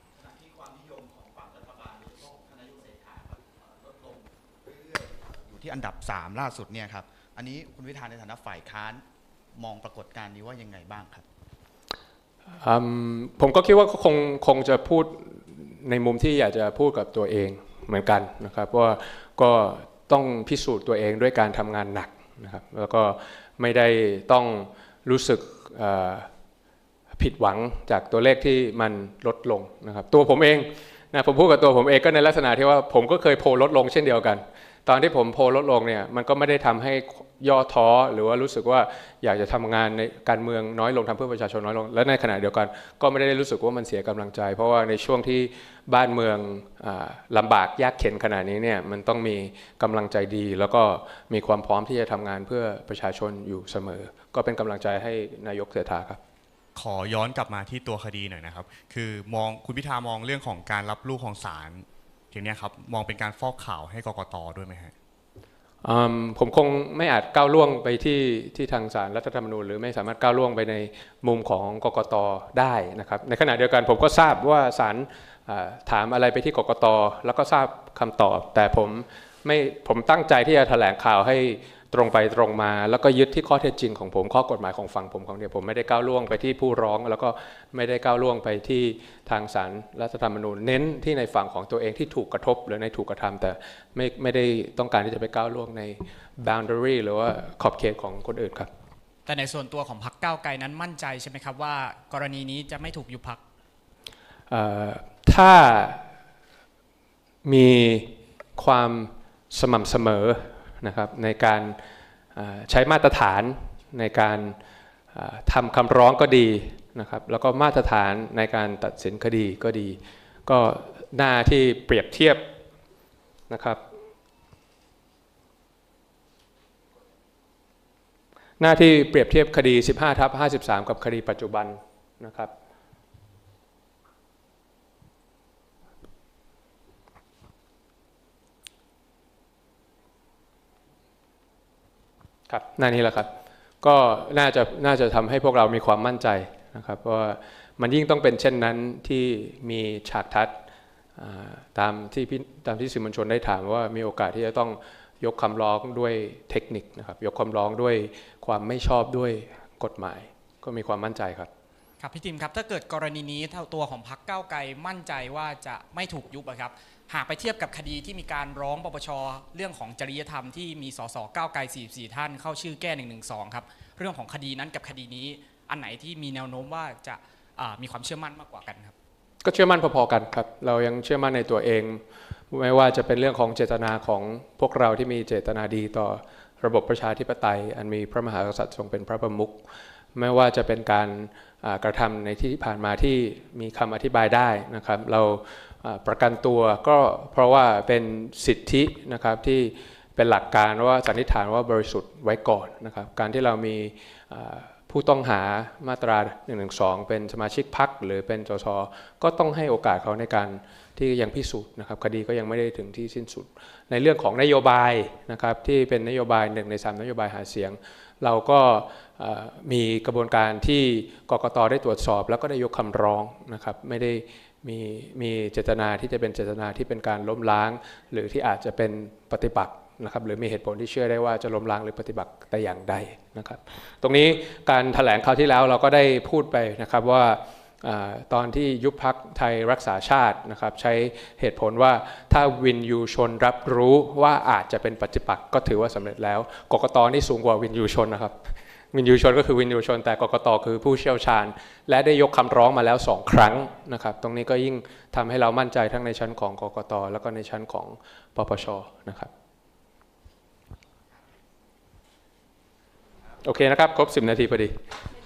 ที่อันดับสามล่าสุดเนี่ยครับอันนี้คุณพิธาในฐานะฝ่ายค้านมองปรากฏการณ์นี้ว่ายังไงบ้างครับผมก็คิดว่าคงคงจะพูดในมุมที่อยากจะพูดกับตัวเองเหมือนกันนะครับว่าก็ต้องพิสูจน์ตัวเองด้วยการทำงานหนักนะครับแล้วก็ไม่ได้ต้องรู้สึกผิดหวังจากตัวเลขที่มันลดลงนะครับตัวผมเองนะผมพูดกับตัวผมเองก็ในลักษณะที่ว่าผมก็เคยโพลลดลงเช่นเดียวกันตอนที่ผมโพลลดลงเนี่ยมันก็ไม่ได้ทำให้ย่อท้อหรือว่ารู้สึกว่าอยากจะทำงานในการเมืองน้อยลงทำเพื่อประชาชนน้อยลงและในขณะเดียวกันก็ไม่ได้รู้สึกว่ามันเสียกำลังใจเพราะว่าในช่วงที่บ้านเมืองลำบากยากเข็ญขนาดนี้เนี่ยมันต้องมีกำลังใจดีแล้วก็มีความพร้อมที่จะทำงานเพื่อประชาชนอยู่เสมอก็เป็นกำลังใจให้นายกเศรษฐาครับขอย้อนกลับมาที่ตัวคดีหน่อยนะครับคือมองคุณพิธามองเรื่องของการรับลูกของศาลทีนี้ครับมองเป็นการฟอกข่าวให้กกต.ด้วยไหมฮะผมคงไม่อาจก้าวล่วงไปที่ที่ทางศาลรัฐธรรมนูญหรือไม่สามารถก้าวล่วงไปในมุมของกกต.ได้นะครับในขณะเดียวกันผมก็ทราบว่าศาลถามอะไรไปที่กกต.แล้วก็ทราบคำตอบแต่ผมไม่ผมตั้งใจที่จะแถลงข่าวให้ตรงไปตรงมาแล้วก็ยึดที่ข้อเท็จจริงของผมข้อกฎหมายของฝั่งผมของเดียวผมไม่ได้ก้าวล่วงไปที่ผู้ร้องแล้วก็ไม่ได้ก้าวล่วงไปที่ทางศาลรัฐธรรมนูญเน้นที่ในฝั่งของตัวเองที่ถูกกระทบหรือในถูกกระทำแต่ไม่ไม่ได้ต้องการที่จะไปก้าวล่วงใน boundary หรือว่าขอบเขตของคนอื่นครับแต่ในส่วนตัวของพรรคก้าวไกลนั้นมั่นใจใช่ไหมครับว่ากรณีนี้จะไม่ถูกยุบพรรคถ้ามีความสม่ำเสมอนะครับในการใช้มาตรฐานในการทำคำร้องก็ดีนะครับแล้วก็มาตรฐานในการตัดสินคดีก็ดีก็หน้าที่เปรียบเทียบนะครับหน้าที่เปรียบเทียบคดี สิบห้าทับห้าสิบสาม กับคดีปัจจุบันนะครับครับหน้านี้แหละครับก็น่าจะน่าจะทำให้พวกเรามีความมั่นใจนะครับเพราะว่ามันยิ่งต้องเป็นเช่นนั้นที่มีฉากทัศน์ตามที่ตามที่สื่อมวลชนได้ถามว่ามีโอกาสที่จะต้องยกคำร้องด้วยเทคนิคนะครับยกคำร้องด้วยความไม่ชอบด้วยกฎหมายก็มีความมั่นใจครับครับพี่ติมครับถ้าเกิดกรณีนี้ตัวของพรรคก้าวไกลมั่นใจว่าจะไม่ถูกยุบครับหากไปเทียบกับคดีที่มีการร้องปปช.เรื่องของจริยธรรมที่มีสสก้าวไกลสี่สิบสี่ท่านเข้าชื่อแก้หนึ่งหนึ่งสองครับเรื่องของคดีนั้นกับคดีนี้อันไหนที่มีแนวโน้มว่าจะมีความเชื่อมั่นมากกว่ากันครับก็เชื่อมั่นพอๆกันครับเรายังเชื่อมั่นในตัวเองไม่ว่าจะเป็นเรื่องของเจตนาของพวกเราที่มีเจตนาดีต่อระบบประชาธิปไตยอันมีพระมหากษัตริย์ทรงเป็นพระประมุขไม่ว่าจะเป็นการกระทำในที่ผ่านมาที่มีคำอธิบายได้นะครับเราประกันตัวก็เพราะว่าเป็นสิทธินะครับที่เป็นหลักการว่าสันนิษฐานว่าบริสุทธิ์ไว้ก่อนนะครับการที่เรามีผู้ต้องหามาตราหนึ่งหนึ่งสองเป็นสมาชิกพรรคหรือเป็นสสก็ต้องให้โอกาสเขาในการที่ยังพิสูจน์นะครับคดีก็ยังไม่ได้ถึงที่สิ้นสุดในเรื่องของนโยบายนะครับที่เป็นนโยบายหนึ่งในสามนโยบายหาเสียงเราก็มีกระบวนการที่กกต.ได้ตรวจสอบแล้วก็ได้ยกคำร้องนะครับไม่ได้มีมีเจตนาที่จะเป็นเจตนาที่เป็นการล้มล้างหรือที่อาจจะเป็นปฏิปักษ์นะครับหรือมีเหตุผลที่เชื่อได้ว่าจะล้มล้างหรือปฏิบัติแต่อย่างใดนะครับตรงนี้การแถลงคราวที่แล้วเราก็ได้พูดไปนะครับว่าตอนที่ยุบพรรคไทยรักษาชาตินะครับใช้เหตุผลว่าถ้าวินยูชนรับรู้ว่าอาจจะเป็นปฏิปักษ์ก็ถือว่าสำเร็จแล้วกกต.นี่สูงกว่าวินยูชนนะครับวินยูชนก็คือวินยูชนแต่กกต.คือผู้เชี่ยวชาญและได้ยกคำร้องมาแล้วสองครั้งนะครับตรงนี้ก็ยิ่งทำให้เรามั่นใจทั้งในชั้นของกกต.แล้วก็ในชั้นของปปช.นะครับโอเคนะครับครบสิบนาทีพอดี